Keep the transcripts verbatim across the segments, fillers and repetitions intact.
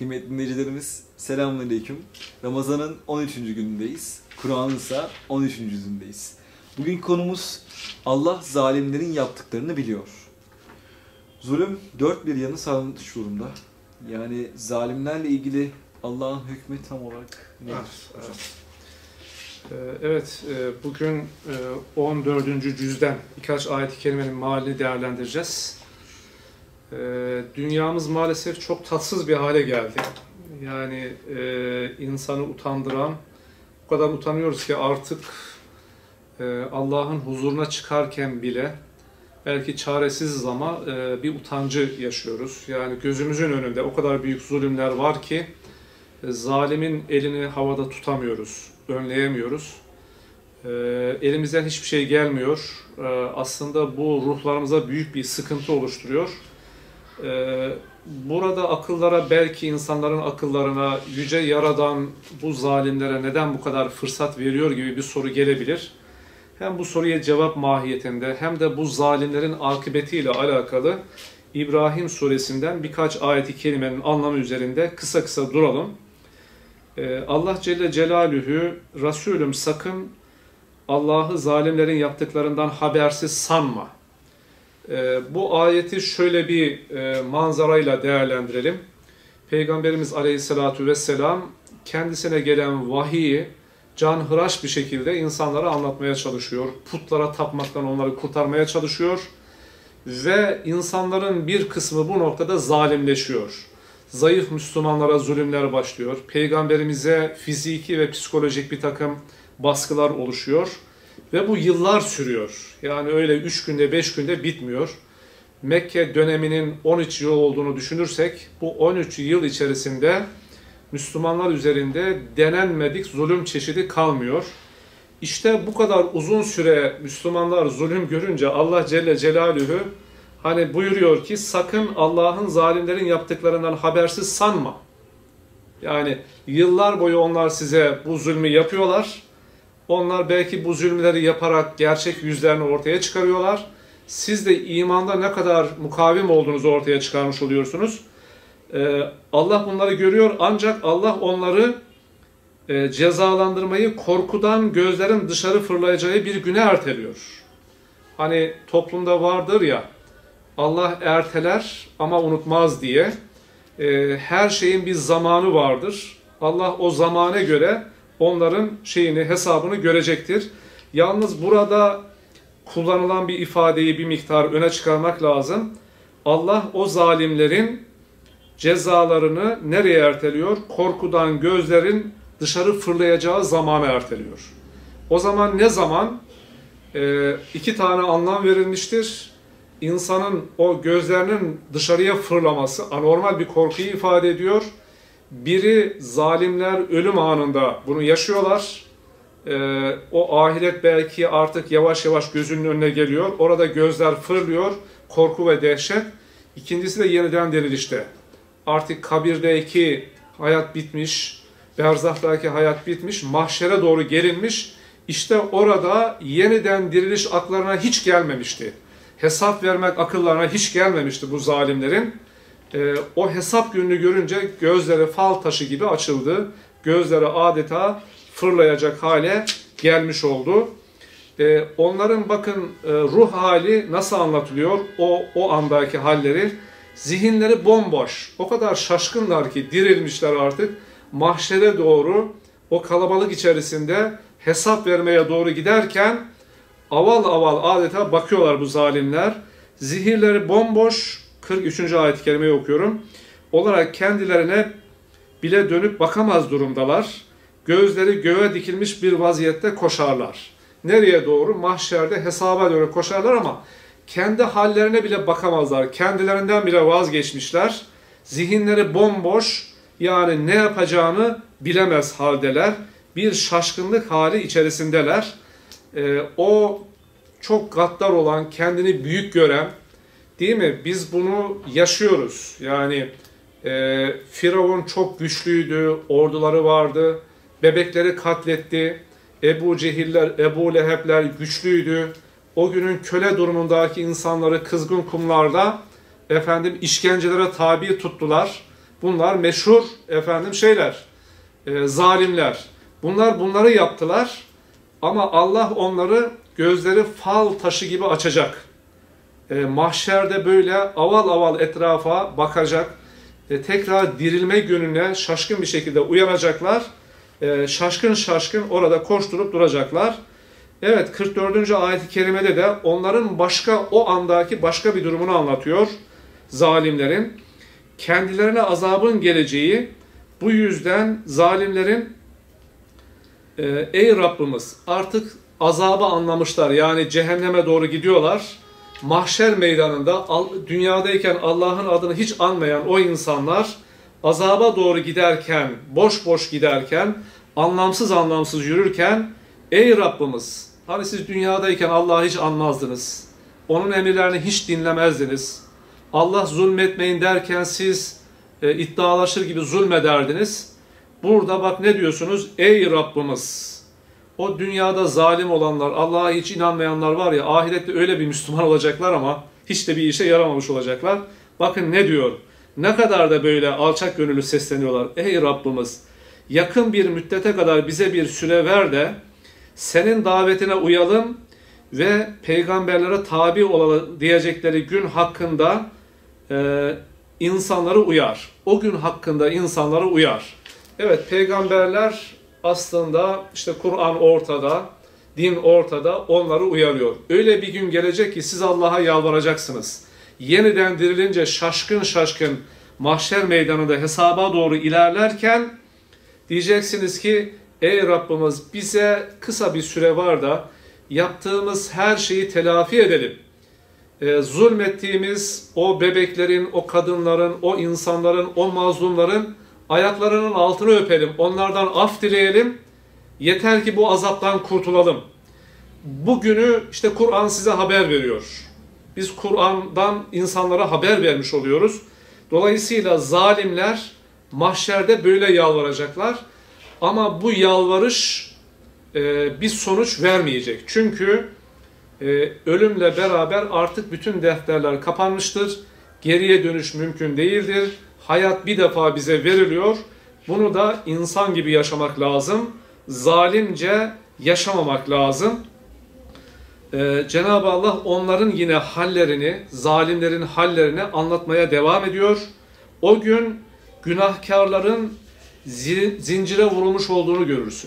Kıymetli dinleyicilerimiz, selamünaleyküm. Ramazan'ın on üçüncü günündeyiz. Kur'an'ın ise on üçüncü yüzündeyiz. Bugünkü konumuz Allah zalimlerin yaptıklarını biliyor. Zulüm dört bir yanı sarmış durumda. Yani zalimlerle ilgili Allah'ın hükmü tam olarak nedir? Evet, evet. Evet, bugün on dördüncü cüzden birkaç ayet-i kerimenin mealini değerlendireceğiz. Dünyamız maalesef çok tatsız bir hale geldi. Yani insanı utandıran, o kadar utanıyoruz ki artık Allah'ın huzuruna çıkarken bile belki çaresiziz ama bir utancı yaşıyoruz. Yani gözümüzün önünde o kadar büyük zulümler var ki zalimin elini havada tutamıyoruz, önleyemiyoruz. Elimizden hiçbir şey gelmiyor. Aslında bu ruhlarımıza büyük bir sıkıntı oluşturuyor. Burada akıllara, belki insanların akıllarına yüce Yaradan bu zalimlere neden bu kadar fırsat veriyor gibi bir soru gelebilir. Hem bu soruya cevap mahiyetinde hem de bu zalimlerin akıbetiyle alakalı İbrahim suresinden birkaç ayet-i kerimenin anlamı üzerinde kısa kısa duralım. Allah Celle Celaluhu, Resulüm sakın Allah'ı zalimlerin yaptıklarından habersiz sanma. Bu ayeti şöyle bir manzarayla değerlendirelim. Peygamberimiz Aleyhisselatü Vesselam kendisine gelen vahiyi canhıraş bir şekilde insanlara anlatmaya çalışıyor. Putlara tapmaktan onları kurtarmaya çalışıyor. Ve insanların bir kısmı bu noktada zalimleşiyor. Zayıf Müslümanlara zulümler başlıyor. Peygamberimize fiziki ve psikolojik bir takım baskılar oluşuyor. Ve bu yıllar sürüyor. Yani öyle üç günde, beş günde bitmiyor. Mekke döneminin on üç yıl olduğunu düşünürsek, bu on üç yıl içerisinde Müslümanlar üzerinde denenmedik zulüm çeşidi kalmıyor. İşte bu kadar uzun süre Müslümanlar zulüm görünce Allah Celle Celaluhu hani buyuruyor ki sakın Allah'ın zalimlerin yaptıklarından habersiz sanma. Yani yıllar boyu onlar size bu zulmü yapıyorlar. Onlar belki bu zulümleri yaparak gerçek yüzlerini ortaya çıkarıyorlar. Siz de imanda ne kadar mukavim olduğunuzu ortaya çıkarmış oluyorsunuz. Ee, Allah bunları görüyor ancak Allah onları e, cezalandırmayı korkudan gözlerin dışarı fırlayacağı bir güne erteliyor. Hani toplumda vardır ya, Allah erteler ama unutmaz diye. E, her şeyin bir zamanı vardır. Allah o zamana göre onların şeyini, hesabını görecektir. Yalnız burada kullanılan bir ifadeyi bir miktar öne çıkarmak lazım. Allah o zalimlerin cezalarını nereye erteliyor? Korkudan gözlerin dışarı fırlayacağı zamana erteliyor. O zaman ne zaman? Ee, iki tane anlam verilmiştir. İnsanın o gözlerinin dışarıya fırlaması anormal bir korkuyu ifade ediyor. Biri zalimler ölüm anında bunu yaşıyorlar. Ee, o ahiret belki artık yavaş yavaş gözünün önüne geliyor. Orada gözler fırlıyor, korku ve dehşet. İkincisi de yeniden dirilişte. Artık kabirdeki hayat bitmiş, berzahtaki hayat bitmiş, mahşere doğru gelinmiş. İşte orada yeniden diriliş akıllarına hiç gelmemişti. Hesap vermek akıllarına hiç gelmemişti bu zalimlerin. Ee, o hesap gününü görünce gözleri fal taşı gibi açıldı. Gözleri adeta fırlayacak hale gelmiş oldu. Ee, onların bakın e, ruh hali nasıl anlatılıyor? O, o andaki halleri. Zihinleri bomboş. O kadar şaşkınlar ki dirilmişler artık. Mahşere doğru o kalabalık içerisinde hesap vermeye doğru giderken aval aval adeta bakıyorlar bu zalimler. Zihinleri bomboş. kırk üçüncü ayet-i kerimeyi okuyorum. Olarak kendilerine bile dönüp bakamaz durumdalar. Gözleri göğe dikilmiş bir vaziyette koşarlar. Nereye doğru? Mahşerde hesaba doğru koşarlar ama kendi hallerine bile bakamazlar. Kendilerinden bile vazgeçmişler. Zihinleri bomboş, yani ne yapacağını bilemez haldeler. Bir şaşkınlık hali içerisindeler. Ee, o çok gaddar olan, kendini büyük gören, değil mi? Biz bunu yaşıyoruz. Yani e, Firavun çok güçlüydü, orduları vardı, bebekleri katletti. Ebu Cehiller, Ebu Lehebler güçlüydü. O günün köle durumundaki insanları kızgın kumlarda efendim işkencelere tabi tuttular. Bunlar meşhur efendim şeyler, e, zalimler. Bunlar bunları yaptılar ama Allah onları gözleri fal taşı gibi açacak. E, mahşerde böyle aval aval etrafa bakacak, e, tekrar dirilme gününe şaşkın bir şekilde uyanacaklar. E, şaşkın şaşkın orada koşturup duracaklar. Evet, kırk dördüncü ayet-i kerimede de onların başka, o andaki başka bir durumunu anlatıyor zalimlerin. Kendilerine azabın geleceği, bu yüzden zalimlerin e, ey Rabbimiz, artık azabı anlamışlar, yani cehenneme doğru gidiyorlar. Mahşer meydanında dünyadayken Allah'ın adını hiç anmayan o insanlar azaba doğru giderken, boş boş giderken, anlamsız anlamsız yürürken, ey Rabbimiz, hani siz dünyadayken Allah'ı hiç anmazdınız, onun emirlerini hiç dinlemezdiniz, Allah zulmetmeyin derken siz e, iddialaşır gibi zulmederdiniz. Burada bak ne diyorsunuz? Ey Rabbimiz! O dünyada zalim olanlar, Allah'a hiç inanmayanlar var ya, ahirette öyle bir Müslüman olacaklar ama hiç de bir işe yaramamış olacaklar. Bakın ne diyor? Ne kadar da böyle alçak gönüllü sesleniyorlar. Ey Rabbimiz! Yakın bir müddete kadar bize bir süre ver de senin davetine uyalım ve peygamberlere tabi olalım diyecekleri gün hakkında e, insanları uyar. O gün hakkında insanları uyar. Evet, peygamberler aslında işte Kur'an ortada, din ortada, onları uyarıyor. Öyle bir gün gelecek ki siz Allah'a yalvaracaksınız. Yeniden dirilince şaşkın şaşkın mahşer meydanında hesaba doğru ilerlerken diyeceksiniz ki ey Rabbimiz, bize kısa bir süre var da yaptığımız her şeyi telafi edelim. E, zulmettiğimiz o bebeklerin, o kadınların, o insanların, o mazlumların ayaklarının altını öpelim, onlardan af dileyelim, yeter ki bu azaptan kurtulalım. Bugünü işte Kur'an size haber veriyor. Biz Kur'an'dan insanlara haber vermiş oluyoruz. Dolayısıyla zalimler mahşerde böyle yalvaracaklar. Ama bu yalvarış e, bir sonuç vermeyecek. Çünkü e, ölümle beraber artık bütün defterler kapanmıştır. Geriye dönüş mümkün değildir. Hayat bir defa bize veriliyor. Bunu da insan gibi yaşamak lazım. Zalimce yaşamamak lazım. Ee, Cenab-ı Allah onların yine hallerini, zalimlerin hallerini anlatmaya devam ediyor. O gün günahkarların zincire vurulmuş olduğunu görürsün.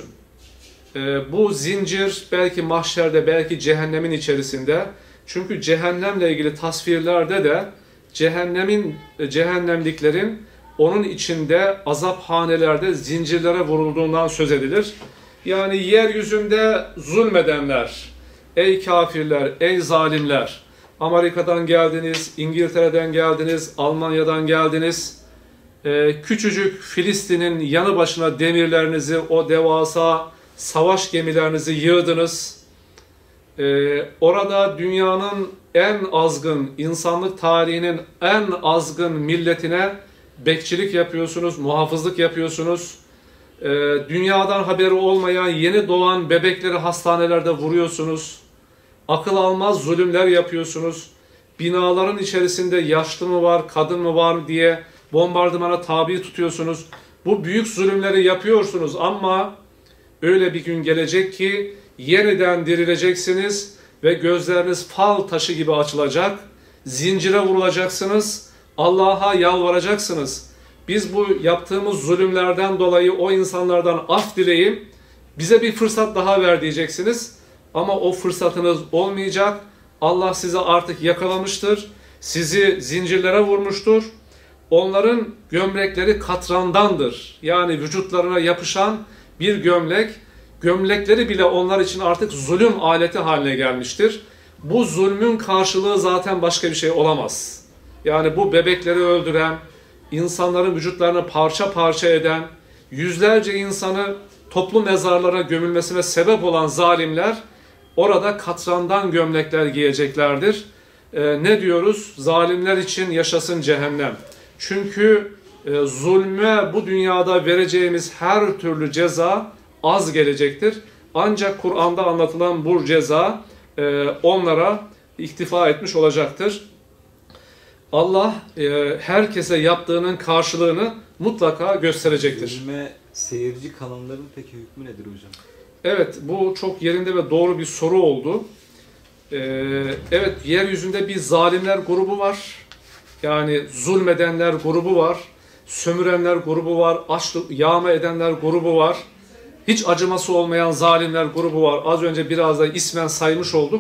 Ee, bu zincir belki mahşerde, belki cehennemin içerisinde. Çünkü cehennemle ilgili tasvirlerde de cehennemin, cehennemliklerin onun içinde azaphanelerde zincirlere vurulduğundan söz edilir. Yani yeryüzünde zulmedenler, ey kafirler, ey zalimler, Amerika'dan geldiniz, İngiltere'den geldiniz, Almanya'dan geldiniz, ee, küçücük Filistin'in yanı başına demirlerinizi, o devasa savaş gemilerinizi yığdınız. Ee, orada dünyanın en azgın, insanlık tarihinin en azgın milletine bekçilik yapıyorsunuz, muhafızlık yapıyorsunuz. Ee, dünyadan haberi olmayan yeni doğan bebekleri hastanelerde vuruyorsunuz. Akıl almaz zulümler yapıyorsunuz. Binaların içerisinde yaşlı mı var, kadın mı var diye bombardımana tabi tutuyorsunuz. Bu büyük zulümleri yapıyorsunuz ama öyle bir gün gelecek ki yeniden dirileceksiniz ve gözleriniz fal taşı gibi açılacak. Zincire vurulacaksınız. Allah'a yalvaracaksınız. Biz bu yaptığımız zulümlerden dolayı o insanlardan af dileyim, bize bir fırsat daha ver diyeceksiniz. Ama o fırsatınız olmayacak. Allah sizi artık yakalamıştır. Sizi zincirlere vurmuştur. Onların gömlekleri katrandandır. Yani vücutlarına yapışan bir gömlek. Gömlekleri bile onlar için artık zulüm aleti haline gelmiştir. Bu zulmün karşılığı zaten başka bir şey olamaz. Yani bu bebekleri öldüren, insanların vücutlarını parça parça eden, yüzlerce insanı toplu mezarlara gömülmesine sebep olan zalimler orada katrandan gömlekler giyeceklerdir. Ee, ne diyoruz? Zalimler için yaşasın cehennem. Çünkü e, zulme bu dünyada vereceğimiz her türlü ceza az gelecektir. Ancak Kur'an'da anlatılan bu ceza e, onlara iktifa etmiş olacaktır. Allah e, herkese yaptığının karşılığını mutlaka gösterecektir. Zulme seyirci kalanların peki hükmü nedir hocam? Evet, bu çok yerinde ve doğru bir soru oldu. Ee, evet, yeryüzünde bir zalimler grubu var. Yani zulmedenler grubu var. Sömürenler grubu var. Açlık, yağma edenler grubu var. Hiç acıması olmayan zalimler grubu var. Az önce biraz da ismen saymış olduk.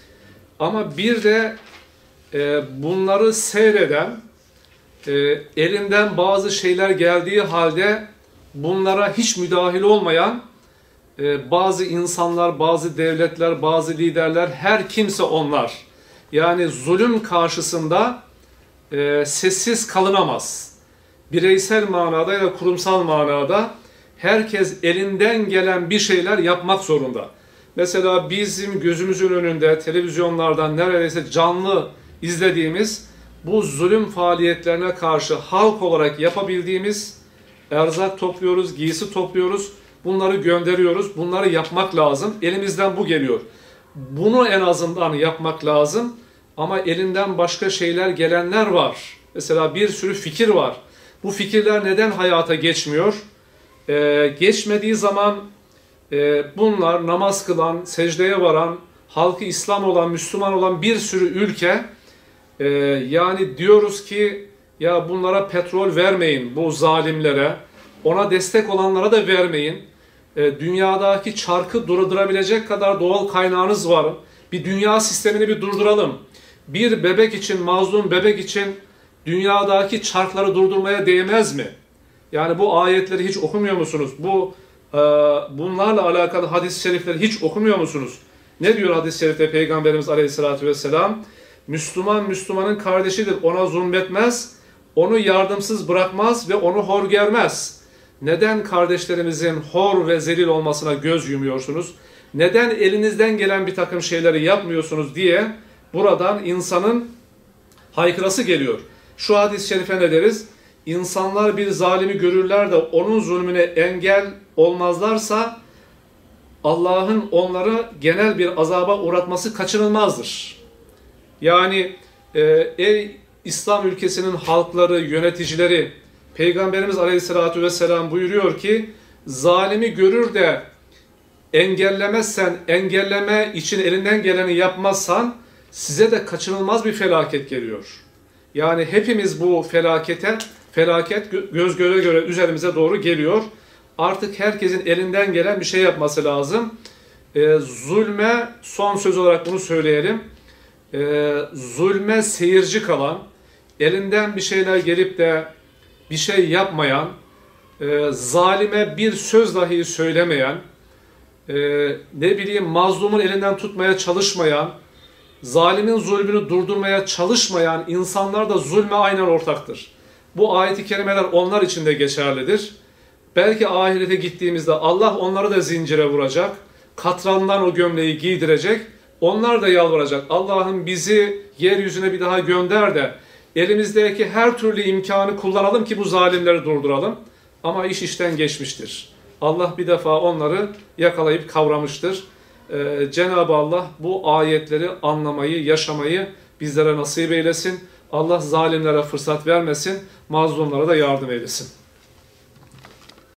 Ama bir de e, bunları seyreden, e, elinden bazı şeyler geldiği halde bunlara hiç müdahil olmayan e, bazı insanlar, bazı devletler, bazı liderler, her kimse onlar. Yani zulüm karşısında e, sessiz kalınamaz. Bireysel manada ya da kurumsal manada herkes elinden gelen bir şeyler yapmak zorunda. Mesela bizim gözümüzün önünde televizyonlardan neredeyse canlı izlediğimiz bu zulüm faaliyetlerine karşı halk olarak yapabildiğimiz erzak topluyoruz, giysi topluyoruz, bunları gönderiyoruz, bunları yapmak lazım. Elimizden bu geliyor. Bunu en azından yapmak lazım ama elinden başka şeyler gelenler var. Mesela bir sürü fikir var. Bu fikirler neden hayata geçmiyor? Ee, geçmediği zaman e, bunlar namaz kılan, secdeye varan, halkı İslam olan, Müslüman olan bir sürü ülke e, yani diyoruz ki ya bunlara petrol vermeyin bu zalimlere, ona destek olanlara da vermeyin. E, dünyadaki çarkı durdurabilecek kadar doğal kaynağınız var. Bir dünya sistemini bir durduralım. Bir bebek için, mazlum bebek için dünyadaki çarkları durdurmaya değmez mi? Yani bu ayetleri hiç okumuyor musunuz? Bu e, bunlarla alakalı hadis-i şerifleri hiç okumuyor musunuz? Ne diyor hadis-i şerifte Peygamberimiz Aleyhisselatü Vesselam? Müslüman Müslümanın kardeşidir. Ona zulmetmez, onu yardımsız bırakmaz ve onu hor görmez. Neden kardeşlerimizin hor ve zelil olmasına göz yumuyorsunuz? Neden elinizden gelen bir takım şeyleri yapmıyorsunuz diye buradan insanın haykırası geliyor. Şu hadis-i şerife ne deriz? İnsanlar bir zalimi görürler de onun zulmüne engel olmazlarsa Allah'ın onları genel bir azaba uğratması kaçınılmazdır. Yani e, ey İslam ülkesinin halkları, yöneticileri, Peygamberimiz Aleyhisselatü Vesselam buyuruyor ki zalimi görür de engellemezsen, engelleme için elinden geleni yapmazsan size de kaçınılmaz bir felaket geliyor. Yani hepimiz bu felakete, felaket göz göre göre üzerimize doğru geliyor. Artık herkesin elinden gelen bir şey yapması lazım. E, zulme, son söz olarak bunu söyleyelim. E, zulme seyirci kalan, elinden bir şeyler gelip de bir şey yapmayan, e, zalime bir söz dahi söylemeyen, e, ne bileyim mazlumun elinden tutmaya çalışmayan, zalimin zulmünü durdurmaya çalışmayan insanlar da zulme aynen ortaktır. Bu ayet-i kerimeler onlar için de geçerlidir. Belki ahirete gittiğimizde Allah onları da zincire vuracak, katrandan o gömleği giydirecek, onlar da yalvaracak. Allah'ım bizi yeryüzüne bir daha gönder de elimizdeki her türlü imkanı kullanalım ki bu zalimleri durduralım. Ama iş işten geçmiştir. Allah bir defa onları yakalayıp kavramıştır. Ee, Cenab-ı Allah bu ayetleri anlamayı, yaşamayı bizlere nasip eylesin. Allah zalimlere fırsat vermesin, mazlumlara da yardım eylesin.